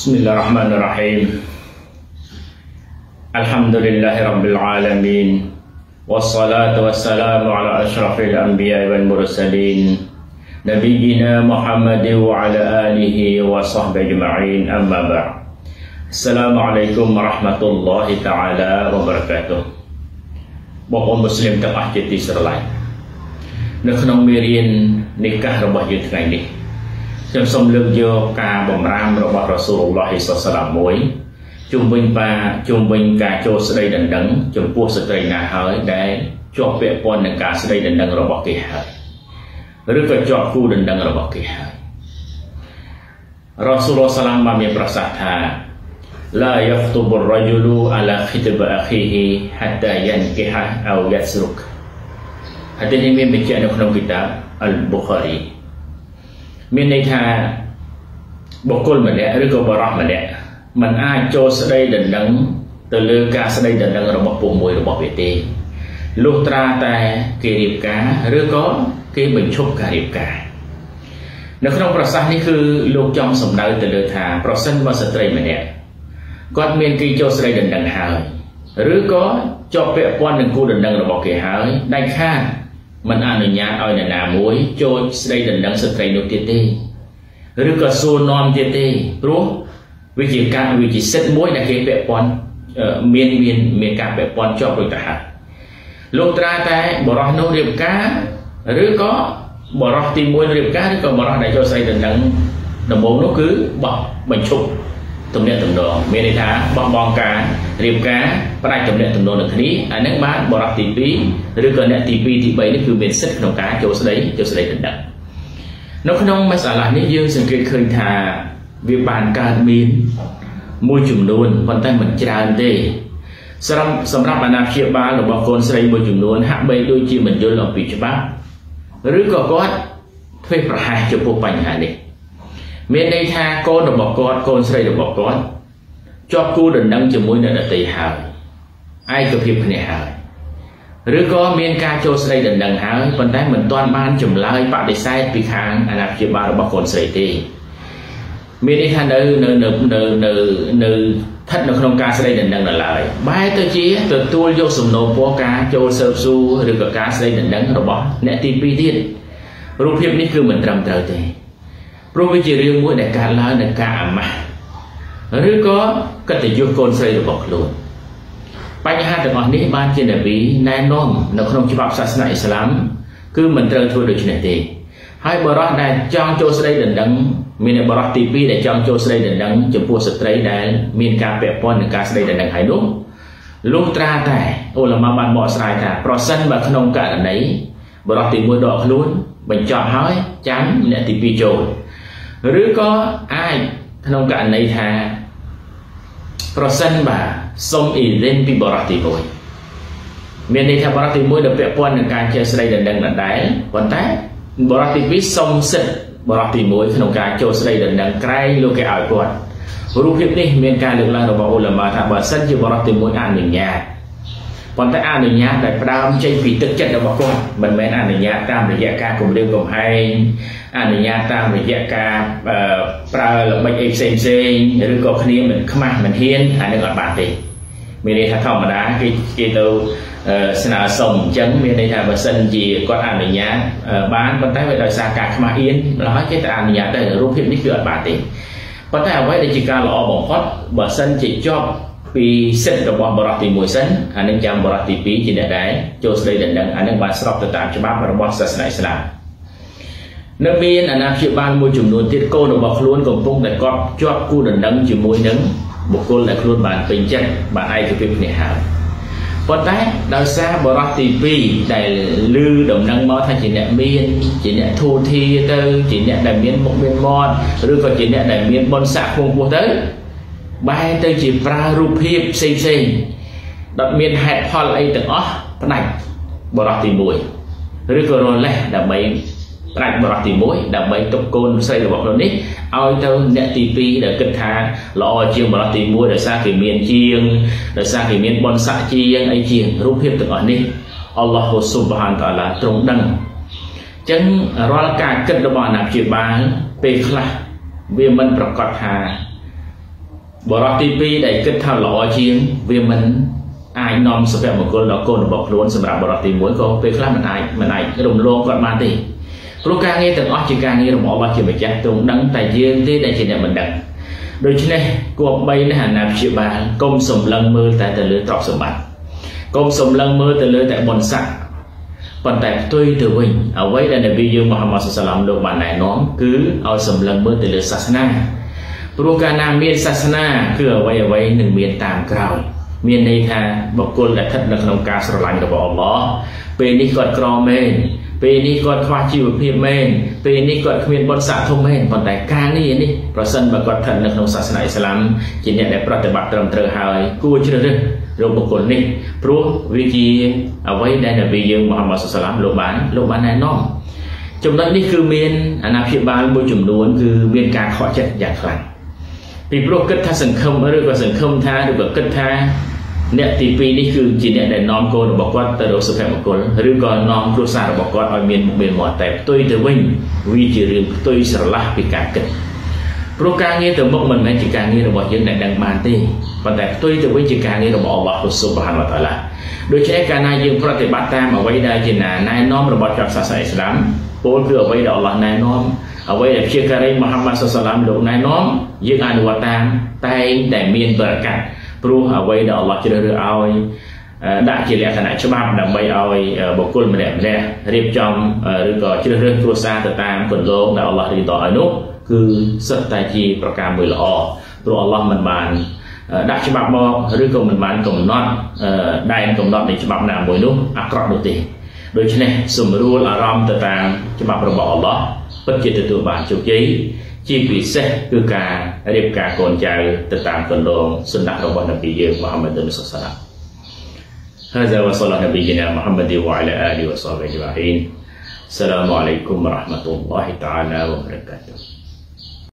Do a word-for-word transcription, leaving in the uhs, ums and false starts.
Bismillahirrahmanirrahim. Alhamdulillahirabbil alamin. Wassalatu wassalamu ala asyrafil anbiya'i wal mursalin. Nabiyyina Muhammadin wa ala alihi wa sahbihi ajma'in. Amma ba'd. Assalamualaikum warahmatullahi taala wabarakatuh. បងប្អូន Muslim ទាំងអស់ជាទីស្រឡាញ់ នៅក្នុងមេរៀននិកាសរបស់យើងថ្ងៃនេះ ខ្ញុំសូមលើកយកការបំរាមរបស់រ៉ាស៊ូលឡោះហ៊ីសសាឡាមមួយជុំវិញបាជុំវិញការចូលស្ដីដណ្ដឹងចំពោះស្ត្រីណាហើយដែលជាប់ពាក់ព័ន្ធនឹងការស្ដីដណ្ដឹងរបស់គេហើយឬក៏ជាប់គូដណ្ដឹងរបស់គេហើយរ៉ាស៊ូលឡោះសាឡាមបានមានប្រសាសន៍ថា La yaftubu ar-rajulu ala khitb akhihi hatta yankiha aw yasruk. Hadis iniមានបញ្ជាក់នៅក្នុងគីតាប Al-Bukhari មានន័យថាបុគ្គលម្នាក់ឬក៏បរិសម្នាក់មិនអាចចូលស្ដីដណ្ដឹងទៅលើការស្ដីដណ្ដឹងរបស់ពុកមួយរបស់វាទេលុះត្រាតែគេរៀបការឬក៏គេបញ្ឈប់ការរៀបការនៅក្នុងប្រសាសន៍នេះគឺលោកចង់សម្ដៅទៅលើថាប្រសិនបើស្ត្រីម្នាក់គាត់មានគេចូលស្ដីដណ្ដឹងហើយឬក៏ជាប់ពាក់ព័ន្ធនឹងគូដណ្ដឹងរបស់គេហើយដាច់ខាតមិនអនុញ្ញាតឲ្យអ្នកណាមួយចូលស្ដីដណ្ដឹងស្ត្រីនោះទៀតទេឬក៏សួរនាំទៀតទេព្រោះវាជាការវាជាសិទ្ធិមួយដែលគេពាក់ព័ន្ធមានមានមានការពាក់ព័ន្ធជាប់ដូចទៅហើយលោកត្រាតែបរិសុទ្ធនោះរៀបការឬក៏បរិសុទ្ធទីមួយរៀបការឬក៏បរិសុទ្ធដែលចូលស្ដីដណ្ដឹងដំបូងនោះគឺបោះបញ្ឈប់ទំនាក់ទំនងមានន័យថាបោះបង់ការរៀបការផ្ដាច់ទំនាក់ទំនងនឹងគ្នាអានឹងបានបរិសុទ្ធទីពីរឬក៏អ្នកទីពីរទីបីនេះគឺមានសិទ្ធិក្នុងការចូលស្ដីចូលស្ដីដណ្ដឹងនៅក្នុងមសាឡានេះយើងសង្កេតឃើញថាវាបានកើតមានមួយចំនួនប៉ុន្តែមិនច្រើនទេសម្រាប់សម្រាប់អាណាព្យាបាលរបស់កូនស្រីមួយចំនួនហាក់បីដូចជាមិនយល់អំពីច្បាប់ឬក៏គាត់ធ្វើប្រហែសចំពោះបញ្ហានេះមានន័យថាកូនរបស់គាត់កូនស្រីរបស់គាត់ជាប់គូដណ្ដឹងជាមួយអ្នកដទៃហើយឯកភាពគ្នាហើយឬក៏មានការចូលស្ដីដណ្ដឹងហើយប៉ុន្តែមិនទាន់បានចម្លើយបដិសេធពីខាងអាណាព្យាបាលរបស់កូនស្រីទេមានន័យថានៅនៅនៅនៅនៅនៅស្ថិតនៅក្នុងការស្ដីដណ្ដឹងនៅឡើយបែរទៅជាទទួលយកសំណូមពរការចូលស៊ើបសួរឬក៏ការស្ដីដណ្ដឹងរបស់អ្នកទីពីរទៀតរូបភាពនេះគឺមិនត្រឹមត្រូវទេព្រោះវាជារឿងមួយដែលកើតឡើងនៅការអាម៉ាស់ឬក៏កិត្តិយសកូនស្រីរបស់ខ្លួនបញ្ហាទាំងអស់នេះបានជានប៊ីណែនាំនៅក្នុងច្បាប់សាសនាអ៊ីស្លាមគឺមិនត្រូវធ្វើដូច្នេះទេហើយបរិសុទ្ធដែលចង់ចូលស្ដីដណ្ដឹងមានបរិសុទ្ធទីពីរដែលចង់ចូលស្ដីដណ្ដឹងចំពោះស្ត្រីដែលមានការពាក់ព័ន្ធនឹងការស្ដីដណ្ដឹងហើយនោះលុះត្រាតែអ៊ូឡាម៉ាបានបកស្រាយថាប្រសិនបើក្នុងករណីបរិសុទ្ធទីមួយដកខ្លួនបញ្ចប់ហើយចាំអ្នកទីពីរចូលឬក៏អាចក្នុងករណីថាប្រសិនបើសុំអ៊ីរិនពីបរិសុទ្ធទីមួយមានន័យថាបរិសុទ្ធទីមួយដែលពាក់ព័ន្ធនឹងការចេះស្ដីដណ្ដឹងដដែលប៉ុន្តែបរិសុទ្ធទីពីរសុំសិទ្ធិបរិសុទ្ធទីមួយក្នុងការចូលស្ដីដណ្ដឹងក្រែងលោកគេឲ្យគាត់រូបភាពនេះមានការលើកឡើងរបស់អ៊ូឡាម៉ាថាបើសិនជាបរិសុទ្ធទីមួយអនុញ្ញាតប៉ុន្តែអនុញ្ញាតដែលផ្ដើមចេញពីទឹកចិត្តរបស់គាត់មិនមែនអនុញ្ញាតតាមរយៈការគំរាមកំហែងអនុញ្ញាតតាមរយៈការប្រើល្បិចអីផ្សេងផ្សេងឬក៏គ្នាមិនខ្មាស់មិនហ៊ានអានេះអត់បានទេមានន័យថាធម្មតាគេគេទៅស្នើសុំអញ្ចឹងមានន័យថាបើសិនជាគាត់អនុញ្ញាតបានប៉ុន្តែវាដោយសារការខ្មាស់អៀនម្ល៉េះហើយគេតែអនុញ្ញាតដែររូបភាពនេះគឺអត់បានទេប៉ុន្តែអ្វីដែលជាការល្អបំផុតបើសិនជាជាប់ពីសិទ្ធិរបស់បរិសុទ្ធទីមួយសិនអានឹងចាំបរិសុទ្ធទីពីរជាអ្នកដែរចូលស្ដីដណ្ដឹងអានឹងបានស្របទៅតាមច្បាប់របស់សាសនាអ៊ីស្លាមនៅមានអាណាព្យាបាលមួយចំនួនទៀតកូនរបស់ខ្លួនកំពុងតែកត់ជាប់គូដណ្ដឹងជាមួយនឹងបុគ្គលដែលខ្លួនបានពេញចិត្តបានឯកភាពគ្នាហើយប៉ុន្តែដោយសារបរិសុទ្ធទីពីរដែលឮដំណឹងមកថាជាអ្នកមានជាអ្នកធូរធារទៅជាអ្នកដែលមានមុខមានមាត់ឬក៏ជាអ្នកដែលមានបុណ្យស័ក្តិខ្ពង់ខ្ពស់ទៅបែរទៅជាប្រើរូបភាពផ្សេងផ្សេងដុតមានហេតុផលអីទាំងអស់ផ្ដាច់បរិសុទ្ធទីមួយឬក៏រលេះដើម្បីផ្ដាច់បរិសុទ្ធទីមួយដើម្បីទុកកូនស្រីរបស់ខ្លួននេះឲ្យទៅអ្នកទីពីរដែលគិតថាល្អជាងបរិសុទ្ធទីមួយដោយសារគេមានជាងដោយសារគេមានបុណ្យស័ក្តិជាងអីជាងរូបភាពទាំងអស់នេះអល់ឡោះស៊ុបហានតាឡាទ្រង់ដឹងអញ្ចឹងរាល់ការគិតរបស់អាណាព្យាបាលពេលខ្លះវាមិនប្រកាសថាบรอตีปีได้กึศท่าหล่อเชียงเวียมันไอ้นอมสเปรมของคนเราโกนบอกล้วนสำหรับบรอตีมวยก็เป็นคลามันไอ้มันไอ้รวมโลกก็มาตีโปรการนี้แต่ออจิการนี้เราบอกว่าจะไปจัดตรงดังแต่เยือนที่ได้เช่นมันดังโดยเฉพาะกวบใบในหันนาพิบาลกรมสมลังมือแต่แต่เลือดตรอกสมบัติกรมสมลังมือแต่เลือดแต่บนสักปัจจัยตัวตัววิ่งเอาไว้ในบิยูมุฮัมมัดสุลลัมโดยบานไหนน้องคือเอาสมลังมือแต่เลือดศาสนาโปรการนาเมียนศาสนาคือเอาไว้เอาไว้หนึ่งเมียนตามกล่าวเมียนในทางบอกกลและทัศนคติการสลันกับอัลลอฮ์เป็นนิกอดกรอเมนเป็นนิกอดควาชีวเพียเมนเป็นนิกอดเมียนบนสะทงเมนปัจจัยการนี่นี่ประสันบอกกทัศนคติศาสนาอิสลามจีนได้ปฏิบัติตามเตอร์หายกู้เชื่อเรื่องเราบอกกลนี่เพราะวิธีเอาไว้ในนบียูมุฮัมมัดสุลลัมโลบานโลบานในน้องจำนวนนี้คือเมียนอนาพิบาลบุจุ่มล้วนคือเมียนการขอจัดอย่างครั้งปีโปรกึศท่าสังคมหรือว่าสังคมท่าหรือว่ากึศท่าเนี่ยตีปีนี่คือจีเนี่ยได้น้อมโกนบอกว่าตลอดสุภาพบุรุษหรือก็น้อมครูสารบอกว่าเอาเมียนเมียนหมดแต่ตัวเดวินวิจิริมตัวสระปีการกึศโปรการนี้แต่เมื่อมันในจีการนี้เราบอกยังได้ดังมาตีแต่ตัวเดวินจีการนี้เราบอกอัลลอฮฺซุบฮานะฮูวะตะอาลาโดยใช้การนายยืมปฏิบัติตามเอาไว้ได้จีน่ะนายน้อมระบบจากศาสนาอิสลามโปรคือเอาไว้ได้อัลลอฮฺนายน้อมเอาไว้ได้เชื่อการมุฮัมมัดสุลลัมโดยนายน้อมยึดอนุวัตตามแต่แต่เมียนประกาศปรูเอาไว้เดี๋ยวอัลลอฮฺจะเรือเอาได้เจริญขนาดฉบับดังใบเอาบุคคลมาแบบนี้เรียบจอมหรือก็เจริญครัวซาต่างๆคนโลกแต่อัลลอฮฺที่ต่ออนุคือสัตย์ใจที่ประการมือละอปรูอัลลอฮฺมันบานได้ฉบับบอกหรือก็มันบานกลมน็อตได้กลมน็อตในฉบับนามมวยนุอักรอดุติโดยเฉพาะสมรู้อารมณ์ต่างๆฉบับระบบอัลลอฮฺปัจจิตตัวบานจุกยีชีวิตเสกคือการเรียบการโกนใจต่างๆคนลงสุนนะของนบียูมุฮัมมัดสุลลัลฮะซาวะซัลลัลนบีญินามุฮัมมัดวะอะลาอาลีวะศอฮบิฮิวะฮินอัสสลามุอะลัยกุมวะเราะห์มะตุลลอฮิตะอาลาวะบะเราะกาตุฮ์